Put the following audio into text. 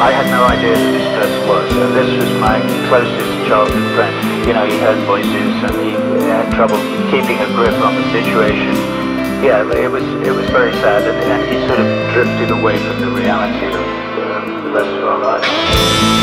I had no idea who this person was. And this was my closest childhood friend. You know, he heard voices and he had trouble keeping a grip on the situation. Yeah, it was very sad, and he sort of drifted away from the reality of the rest of our lives.